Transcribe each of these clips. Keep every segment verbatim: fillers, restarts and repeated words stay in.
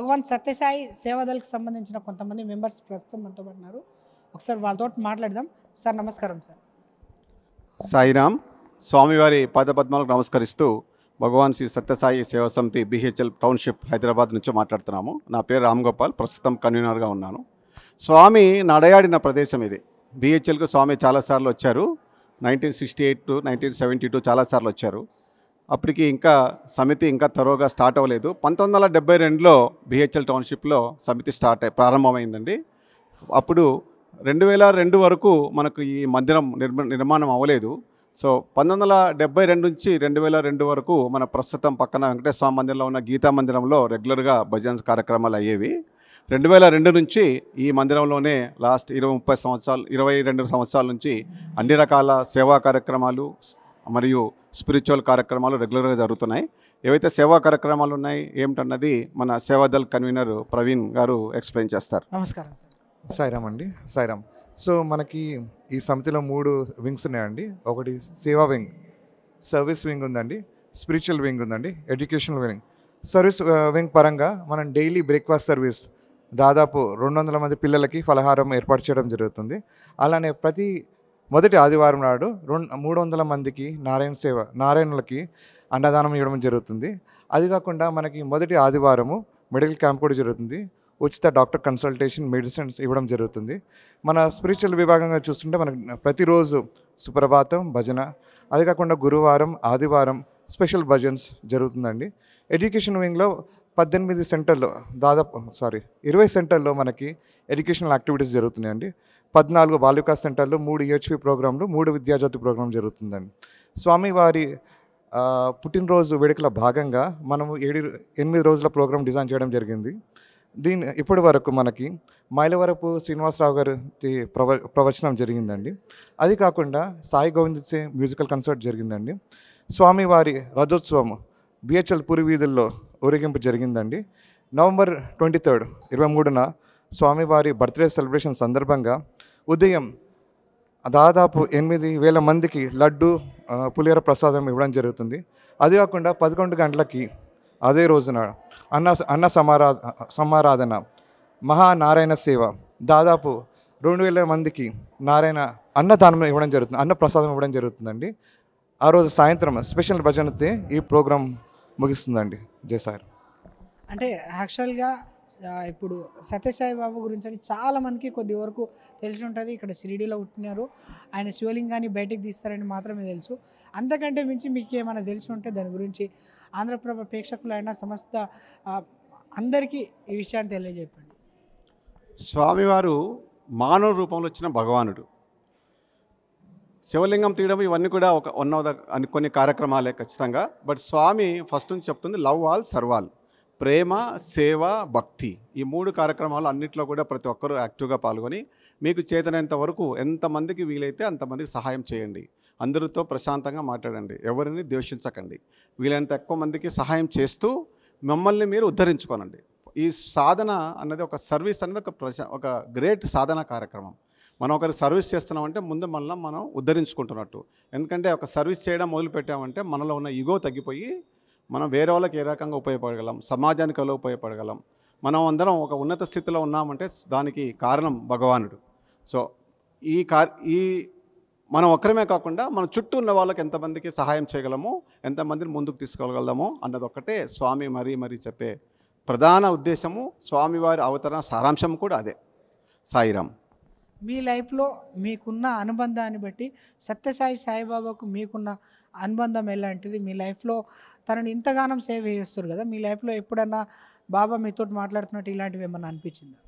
భగవాన్ సత్యసాయి సేవాదల్కి సంబంధించిన కొంతమంది మెంబర్స్ ప్రస్తుతం మనతో పాటు ఉన్నారు. ఒకసారి వాళ్ళతో మాట్లాడదాం. సార్ నమస్కారం. సార్ సాయిరామ్. స్వామివారి పాదపద్మాలకు నమస్కరిస్తూ భగవాన్ శ్రీ సత్యసాయి సేవా సమితి బిహెచ్ఎల్ టౌన్షిప్ హైదరాబాద్ నుంచి మాట్లాడుతున్నాము. నా పేరు రామ్ గోపాల్, ప్రస్తుతం కన్వీనర్గా ఉన్నాను. స్వామి నడయాడిన ప్రదేశం ఇది. బిహెచ్ఎల్కు స్వామి చాలాసార్లు వచ్చారు. Nineteen sixty eight to nineteen seventy two చాలాసార్లు వచ్చారు. అప్పటికి ఇంకా సమితి ఇంకా త్వరగా స్టార్ట్ అవ్వలేదు. పంతొమ్మిది వందల డెబ్బై రెండులో బిహెచ్ఎల్ టౌన్షిప్లో సమితి స్టార్ట్ అయి ప్రారంభమైందండి. అప్పుడు రెండు వేల రెండు వరకు మనకు ఈ మందిరం నిర్మ నిర్మాణం అవ్వలేదు. సో పంతొమ్మిది వందల డెబ్బై రెండు నుంచి రెండు వేల రెండు వరకు మన ప్రస్తుతం పక్కన వెంకటేశ్వర స్వామి మందిరంలో ఉన్న గీతా మందిరంలో రెగ్యులర్గా భజన కార్యక్రమాలు అయ్యేవి. రెండు వేల రెండు నుంచి ఈ మందిరంలోనే లాస్ట్ ఇరవై ముప్పై సంవత్సరాలు ఇరవై రెండు సంవత్సరాల నుంచి అన్ని రకాల సేవా కార్యక్రమాలు మరియు స్పిరిచువల్ కార్యక్రమాలు రెగ్యులర్గా జరుగుతున్నాయి. ఏవైతే సేవా కార్యక్రమాలు ఉన్నాయి ఏమిటన్నది మన సేవాదల్ కన్వీనర్ ప్రవీణ్ గారు ఎక్స్ప్లెయిన్ చేస్తారు. నమస్కారం సార్. సాయిరామ్ అండి. సాయిరామ్. సో మనకి ఈ సమితిలో మూడు వింగ్స్ ఉన్నాయండి. ఒకటి సేవా వింగ్, సర్వీస్ వింగ్ ఉందండి, స్పిరిచువల్ వింగ్ ఉందండి, ఎడ్యుకేషనల్ వింగ్. సర్వీస్ వింగ్ పరంగా మనం డైలీ బ్రేక్ఫాస్ట్ సర్వీస్ దాదాపు రెండు వందల మంది పిల్లలకి ఫలహారం ఏర్పాటు చేయడం జరుగుతుంది. అలానే ప్రతి మొదటి ఆదివారం నాడు రెండు మూడు వందల మందికి నారాయణ సేవ నారాయణులకి అన్నదానం ఇవ్వడం జరుగుతుంది. అది కాకుండా మనకి మొదటి ఆదివారము మెడికల్ క్యాంప్ కూడా జరుగుతుంది. ఉచిత డాక్టర్ కన్సల్టేషన్, మెడిసిన్స్ ఇవ్వడం జరుగుతుంది. మన స్పిరిచువల్ విభాగంగా చూస్తుంటే మనకి ప్రతిరోజు సుప్రభాతం భజన, అది కాకుండా గురువారం ఆదివారం స్పెషల్ భజన్స్ జరుగుతుందండి. ఎడ్యుకేషన్ వింగ్లో పద్దెనిమిది సెంటర్లో దాదాపు సారీ ఇరవై సెంటర్లో మనకి ఎడ్యుకేషనల్ యాక్టివిటీస్ జరుగుతున్నాయండి. పద్నాలుగు బాలికా సెంటర్లు, మూడు ఈహెచ్పి ప్రోగ్రాంలు, మూడు విద్యాజ్యోతి ప్రోగ్రాం జరుగుతుందండి. స్వామివారి పుట్టినరోజు వేడుకల భాగంగా మనము ఏడు ఎనిమిది రోజుల ప్రోగ్రాం డిజైన్ చేయడం జరిగింది. దీని ఇప్పటి వరకు మనకి మైలవరపు శ్రీనివాసరావు గారి ప్రవ ప్రవచనం జరిగిందండి. అది కాకుండా సాయి గోవింద్ మ్యూజికల్ కన్సర్ట్ జరిగిందండి. స్వామివారి రథోత్సవం బిహెచ్ఎల్ పూరి వీధుల్లో ఊరేగింపు జరిగిందండి. నవంబర్ ట్వంటీ థర్డ్ ఇరవై మూడున స్వామివారి బర్త్డే సెలబ్రేషన్ సందర్భంగా ఉదయం దాదాపు ఎనిమిది వేల మందికి లడ్డు పులిహోర ప్రసాదం ఇవ్వడం జరుగుతుంది. అది కాకుండా పదకొండు గంటలకి అదే రోజున అన్న అన్న సమారా సమారాధన మహానారాయణ సేవ దాదాపు రెండు వేల మందికి నారాయణ అన్నదానం ఇవ్వడం జరుగుతుంది, అన్న ప్రసాదం ఇవ్వడం జరుగుతుందండి. ఆ రోజు సాయంత్రం స్పెషల్ భజనతే ఈ ప్రోగ్రాం ముగిస్తుందండి. జై సార్. అంటే యాక్చువల్గా ఇప్పుడు సత్యసాయి బాబు గురించి అని చాలామందికి కొద్ది వరకు తెలిసి ఉంటుంది. ఇక్కడ షిరిడీలో పుట్టినారు, ఆయన శివలింగాన్ని బయటకు తీస్తారని మాత్రమే తెలుసు. అంతకంటే మించి మీకు ఏమైనా తెలిసి ఉంటే దాని గురించి ఆంధ్రప్రభ ప్రేక్షకులైన సమస్త అందరికీ ఈ విషయాన్ని తెలియజెప్పండి. స్వామివారు మానవ రూపంలో వచ్చిన భగవానుడు. శివలింగం తీయడం ఇవన్నీ కూడా ఒక వన్ ఆఫ్ ద అని కొన్ని కార్యక్రమాలే ఖచ్చితంగా. బట్ స్వామి ఫస్ట్ నుంచి చెప్తుంది లవ్ ఆల్ సర్వాల్, ప్రేమ, సేవ, భక్తి. ఈ మూడు కార్యక్రమాలు అన్నింటిలో కూడా ప్రతి ఒక్కరూ యాక్టివ్గా పాల్గొని మీకు చేతనంత వరకు ఎంతమందికి వీలైతే అంతమందికి సహాయం చేయండి. అందరితో ప్రశాంతంగా మాట్లాడండి, ఎవరిని ద్వేషించకండి. వీలైనంత ఎక్కువ మందికి సహాయం చేస్తూ మిమ్మల్ని మీరు ఉద్ధరించుకోనండి. ఈ సాధన అన్నది ఒక సర్వీస్ అనేది ఒక ప్రశా ఒక గ్రేట్ సాధన కార్యక్రమం. మనం ఒకరికి సర్వీస్ చేస్తున్నామంటే ముందు మనల్ని మనం ఉద్ధరించుకుంటున్నట్టు. ఎందుకంటే ఒక సర్వీస్ చేయడం మొదలు పెట్టామంటే మనలో ఉన్న ఈగో తగ్గిపోయి మనం వేరే వాళ్ళకి ఏ రకంగా ఉపయోగపడగలం, సమాజానికి ఎలా ఉపయోగపడగలం, మనం అందరం ఒక ఉన్నత స్థితిలో ఉన్నామంటే దానికి కారణం భగవానుడు. సో ఈ కా ఈ మనం ఒక్కరమే కాకుండా మన చుట్టూ ఉన్న వాళ్ళకి ఎంతమందికి సహాయం చేయగలమో, ఎంతమందిని ముందుకు తీసుకెళ్ళగలమో అన్నది ఒక్కటే స్వామి మరీ మరీ చెప్పే ప్రధాన ఉద్దేశము. స్వామివారి అవతరణ సారాంశం కూడా అదే. సాయిరామ్. మీ లైఫ్లో మీకున్న అనుబంధాన్ని బట్టి సత్యసాయి సాయిబాబాకు మీకున్న అనుబంధం ఎలాంటిది? మీ లైఫ్లో తనని ఇంతగానం సేవ చేస్తారు కదా, మీ లైఫ్లో ఎప్పుడన్నా బాబా మీతో మాట్లాడుతున్నట్టు ఇలాంటివి ఏమన్నా అనిపించిందా?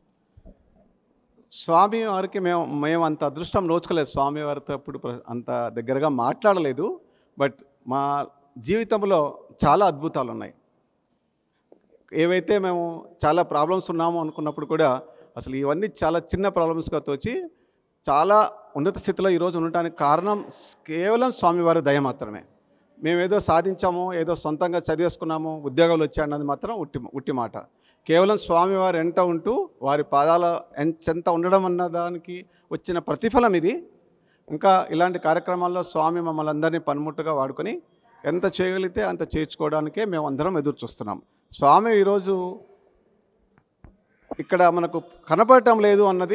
స్వామి వారికి మేము మేము అంత అదృష్టం నోచుకోలేదు. స్వామి వారితో అప్పుడు అంత దగ్గరగా మాట్లాడలేదు. బట్ మా జీవితంలో చాలా అద్భుతాలు ఉన్నాయి. ఏవైతే మేము చాలా ప్రాబ్లమ్స్ ఉన్నామో అనుకున్నప్పుడు కూడా అసలు ఇవన్నీ చాలా చిన్న ప్రాబ్లమ్స్గా తోచి చాలా ఉన్నత స్థితిలో ఈరోజు ఉండటానికి కారణం కేవలం స్వామివారి దయ మాత్రమే. మేమేదో సాధించాము, ఏదో సొంతంగా చదివేసుకున్నాము, ఉద్యోగాలు వచ్చాయన్నది మాత్రం ఉట్టి ఉట్టి మాట. కేవలం స్వామివారి ఎంట ఉంటూ వారి పాదాల ఎంచెంత ఉండడం అన్న దానికి వచ్చిన ప్రతిఫలం ఇది. ఇంకా ఇలాంటి కార్యక్రమాల్లో స్వామి మమ్మల్ని అందరినీ పనిముట్టుగా వాడుకొని ఎంత చేయగలిగితే అంత చేర్చుకోవడానికే మేము అందరం ఎదురు చూస్తున్నాం. స్వామి ఈరోజు ఇక్కడ మనకు కనపడటం లేదు అన్నది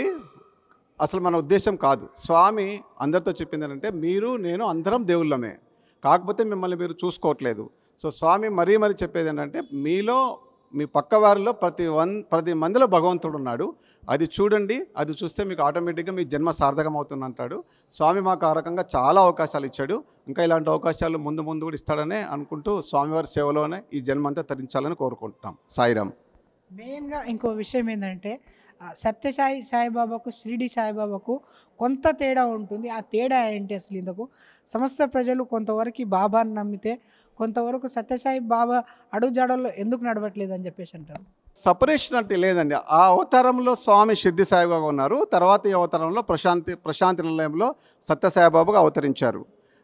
అసలు మన ఉద్దేశం కాదు. స్వామి అందరితో చెప్పింది ఏంటంటే మీరు నేను అందరం దేవుళ్ళమే, కాకపోతే మిమ్మల్ని మీరు చూసుకోవట్లేదు. సో స్వామి మరీ మరీ చెప్పేది ఏంటంటే మీలో మీ పక్క వారిలో ప్రతి వన్ ప్రతి మందిలో భగవంతుడు ఉన్నాడు, అది చూడండి, అది చూస్తే మీకు ఆటోమేటిక్గా మీ జన్మ సార్థకం అవుతుంది అంటాడు. స్వామి మాకు ఆ రకంగా చాలా అవకాశాలు ఇచ్చాడు, ఇంకా ఇలాంటి అవకాశాలు ముందు ముందు కూడా ఇస్తాడనే అనుకుంటూ స్వామివారి సేవలోనే ఈ జన్మ అంతా తరించాలని కోరుకుంటున్నాం. సాయిరామ్. మెయిన్గా ఇంకో విషయం ఏంటంటే సత్యసాయి సాయిబాబాకు షిరిడి సాయిబాబాకు కొంత తేడా ఉంటుంది. ఆ తేడా ఏంటి అసలు? ఇందుకు సమస్త ప్రజలు కొంతవరకు బాబాని నమ్మితే కొంతవరకు సత్యసాయి బాబా అడుగుజాడల్లో ఎందుకు నడవట్లేదు అని చెప్పేసి అంటారు. సపరేషన్ అంటే లేదండి. ఆ అవతారంలో స్వామి షిర్డి సాయిబాబా ఉన్నారు, తర్వాత ఈ అవతారంలో ప్రశాంతి ప్రశాంతి నిలయంలో సత్యసాయిబాబాగా అవతరించారు.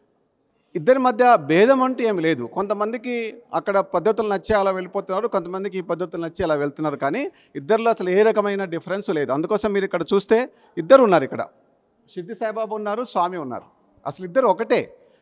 ఇద్దరి మధ్య భేదం అంటూ ఏమి లేదు. కొంతమందికి అక్కడ పద్ధతులు నచ్చి అలా వెళ్ళిపోతున్నారు, కొంతమందికి ఈ పద్ధతులు నచ్చి అలా వెళ్తున్నారు, కానీ ఇద్దరిలో అసలు ఏ రకమైన డిఫరెన్స్ లేదు. అందుకోసం మీరు ఇక్కడ చూస్తే ఇద్దరు ఉన్నారు, ఇక్కడ షిర్డి సాయిబాబా ఉన్నారు, స్వామి ఉన్నారు, అసలు ఇద్దరు ఒకటే.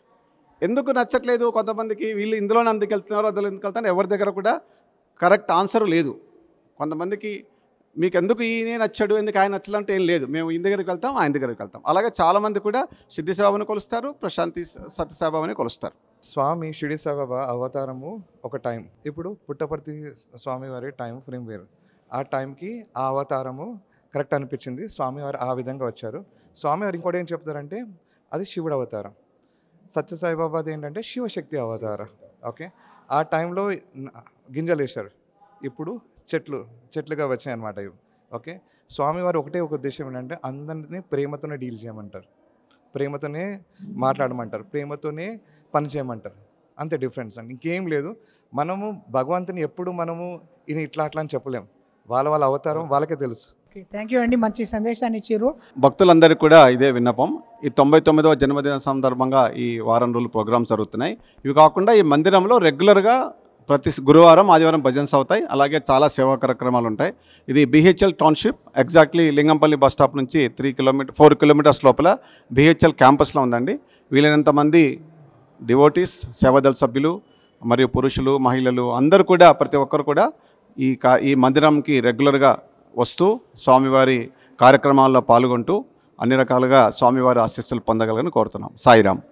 ఎందుకు నచ్చట్లేదు కొంతమందికి, వీళ్ళు ఇందులోనే అందుకు వెళ్తున్నారు అందులో ఎందుకు వెళ్తున్నారు, ఎవరి దగ్గర కూడా కరెక్ట్ ఆన్సర్ లేదు. కొంతమందికి మీకు ఎందుకు ఈయనే నచ్చాడు, ఎందుకు ఆయన నచ్చాలంటే ఏం లేదు, మేము ఈయన దగ్గరికి వెళ్తాం ఆయన దగ్గరికి వెళ్తాం. అలాగే చాలామంది కూడా షిర్డి సాయిబాబాని కొలుస్తారు, ప్రశాంతి సత్య సాయిబాబాని కొలుస్తారు. స్వామి షిర్డి సాయిబాబా అవతారము ఒక టైం, ఇప్పుడు పుట్టపర్తి స్వామివారి టైం ఫ్రేమ్ వేరు. ఆ టైంకి ఆ అవతారము కరెక్ట్ అనిపించింది, స్వామివారు ఆ విధంగా వచ్చారు. స్వామివారు ఇంకోటి ఏం చెప్తారంటే అది శివుడు అవతారం, సత్య సాయిబాబాది ఏంటంటే శివశక్తి అవతారం. ఓకే, ఆ టైంలో గింజలు వేశారు, ఇప్పుడు చెట్లు చెట్లుగా వచ్చాయి అన్నమాట ఇవి. ఓకే, స్వామివారు ఒకటే ఒక ఉద్దేశం ఏంటంటే అందరినీ ప్రేమతోనే డీల్ చేయమంటారు, ప్రేమతోనే మాట్లాడమంటారు, ప్రేమతోనే పని చేయమంటారు. అంతే డిఫరెన్స్ అండి, ఇంకేం లేదు. మనము భగవంతుని ఎప్పుడు మనము ఇది ఇట్లా అట్లా అని చెప్పలేము, వాళ్ళ వాళ్ళ అవతారం వాళ్ళకే తెలుసు. ఓకే, థ్యాంక్ యూ అండి, మంచి సందేశాన్ని ఇచ్చారు. భక్తులందరికీ కూడా ఇదే విన్నపం, ఈ తొంభై తొమ్మిదవ జన్మదిన సందర్భంగా ఈ వారం రోజులు ప్రోగ్రామ్స్ జరుగుతున్నాయి. ఇవి కాకుండా ఈ మందిరంలో రెగ్యులర్గా ప్రతి గురువారం ఆదివారం భజన్స్ అవుతాయి, అలాగే చాలా సేవా కార్యక్రమాలు ఉంటాయి. ఇది BHEL township, exactly Lingampalli bus stop నుంచి త్రీ కిలోమీటర్ ఫోర్ కిలోమీటర్స్ లోపల బిహెచ్ఎల్ క్యాంపస్లో ఉందండి. వీలైనంత మంది డివోటీస్, సేవాదళ సభ్యులు మరియు పురుషులు మహిళలు అందరూ కూడా ప్రతి ఒక్కరు కూడా ఈ కా ఈ మందిరంకి రెగ్యులర్గా వస్తూ స్వామివారి కార్యక్రమాల్లో పాల్గొంటూ అన్ని రకాలుగా స్వామివారి ఆశీస్సులు పొందగలని కోరుతున్నాం. సాయిరామ్.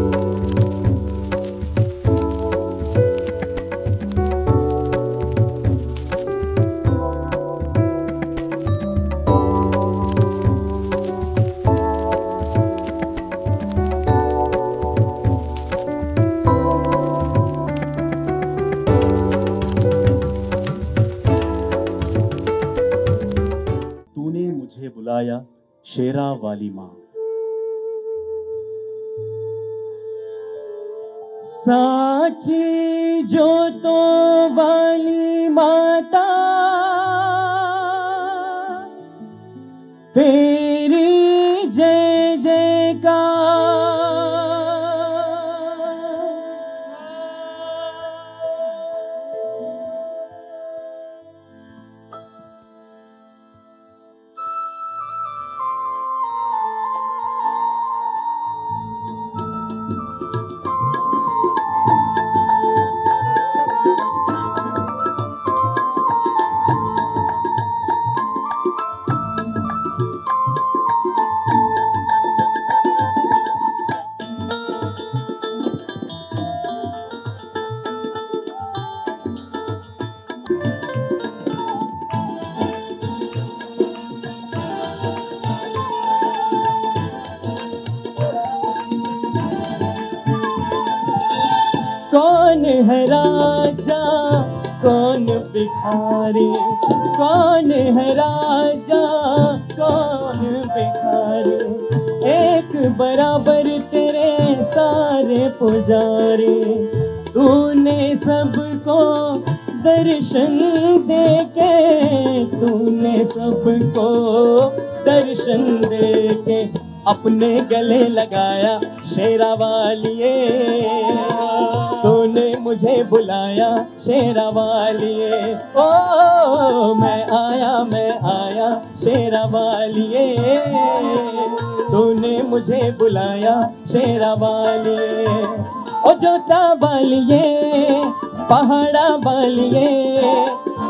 मुझे बुलाया शेरा वाली माँ, साची जोतों वाली माता तेरी जय जयकार। कौन है राजा कौन भिखारी, कौन है राजा कौन भिखारी, एक बराबर तेरे सारे पुजारी, तूने सबको दर्शन देके, तूने सबको दर्शन देके अपने गले लगाया शेरा वालिए, तूने मुझे बुलाया शेरा वालिए, ओ मैं आया मैं आया शेरा वालिए, तूने मुझे बुलाया शेरा वालिए, ओ जोता वालिए पहाड़ा वालिए,